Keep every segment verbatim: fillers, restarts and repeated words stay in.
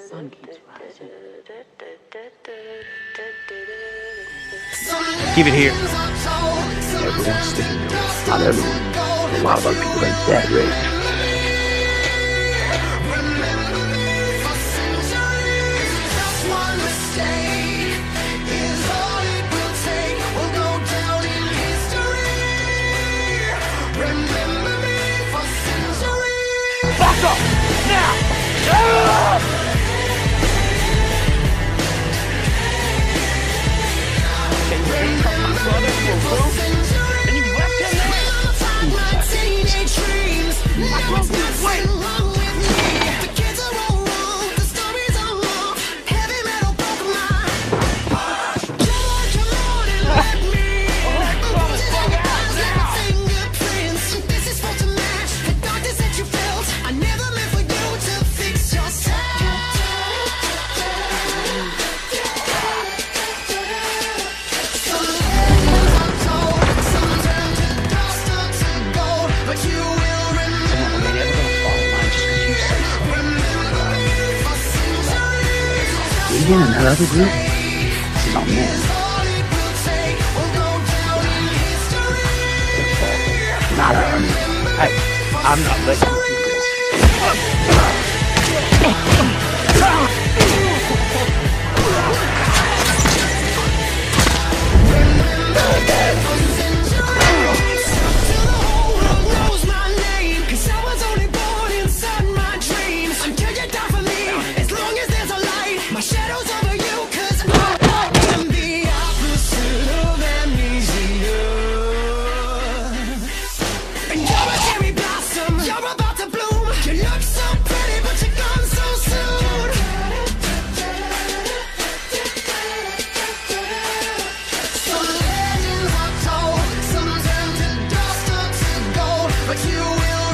sun keeps rising. Keep it here. Everyone's sticking to it. Not everyone. A lot of other people are dead, right? Back up! Now! Can you read from my brother to a roof? And you left him there? My brother, wait! The kids are all wrong, the stories are long. Heavy metal broke my heart. Come on, come on and let me fingerprints. This is supposed to match the darkness that you felt. I never meant for you to fix yourself. Some legends are told, some turn to dust or to gold, but you will remember me. You in another group? This is on man. Not our army. Hey, I'm not letting you do this.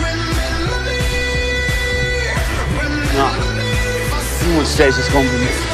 No. Everyone says it's gonna be me.